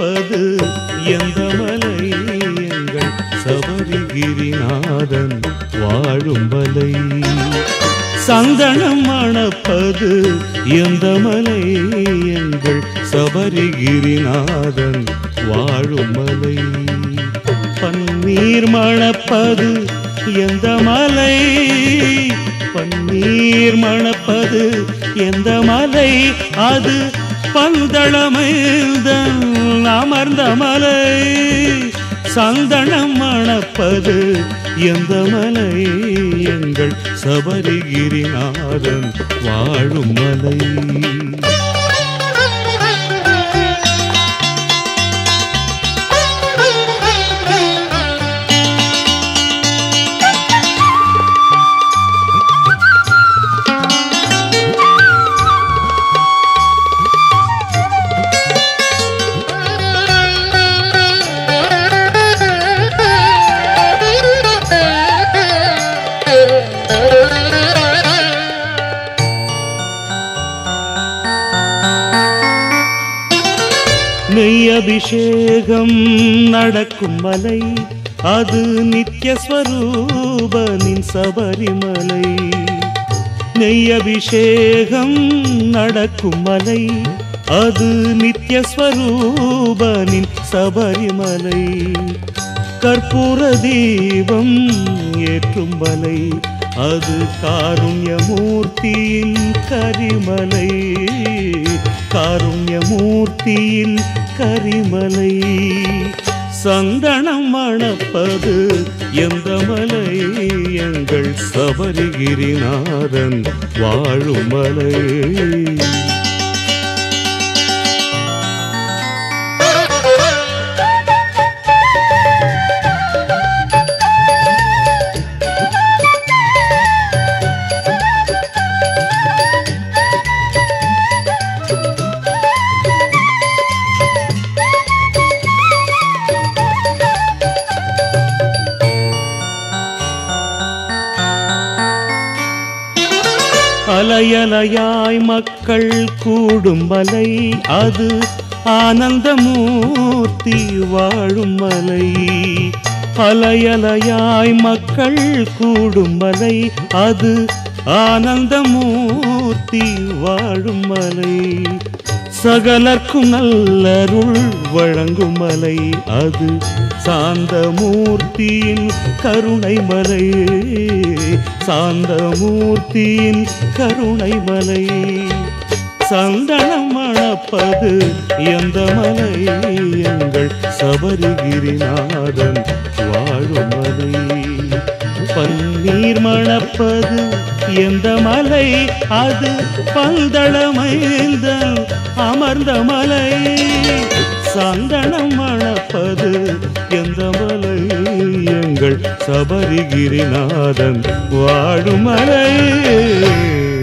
மணப்பது எந்த மலை எங்கள் சபரிகிரிநாதன் வாழும் மலை. சந்தனம் மணப்பது எந்த மலை எங்கள் சபரிகிரிநாதன் வாழும் மலை. பன்னீர் மணப்பது எந்த மலை, பன்னீர் மணப்பது எந்த மலை, அது பந்தளமைந்தன் அமர்ந்த மலை. சந்தனம் மணப்பது எந்த மலை எங்கள் சபரிகிரிநாதன் வாழும் மலை. நெய் அபிஷேகம் நடக்கும் மலை, அது நித்யஸ்வரூபனின் சபரிமலை. நெய் அபிஷேகம் நடக்கும் மலை, அது நித்யஸ்வரூபனின் சபரிமலை. கற்பூர தீபம் ஏற்றும் மலை, அது காருண்யமூர்த்தியின் கரிமலை. காருண்யமூர்த்தியின் கரிமலை. சந்தனம் மணப்பது எந்த மலை எங்கள் சபரிகிரிநாதன் வாழும் மலை. அலையலையாய் மக்கள் கூடும் மலை, அது ஆனந்தமூர்த்தி வாழும் மலை. அலையலையாய் மக்கள் கூடும் மலை, அது ஆனந்தமூர்த்தி வாழும் மலை. சகலர்க்கும் நல்லருள் வழங்கும் மலை, அது சாந்தமூர்த்தியின் கருணை மலை. சாந்தமூர்த்தியின் கருணை மலை. சந்தனம் மணப்பது எந்த மலை எங்கள் சபரிகிரிநாதன் வாழும் மலை. பன்னீர் மணப்பது எந்த மலை, அது பந்தளமைந்தன் அமர்ந்த மலை. சந்தனம் மணப்பது எந்த மலை எங்கள் சபரிகிரிநாதன் வாழும் மலை.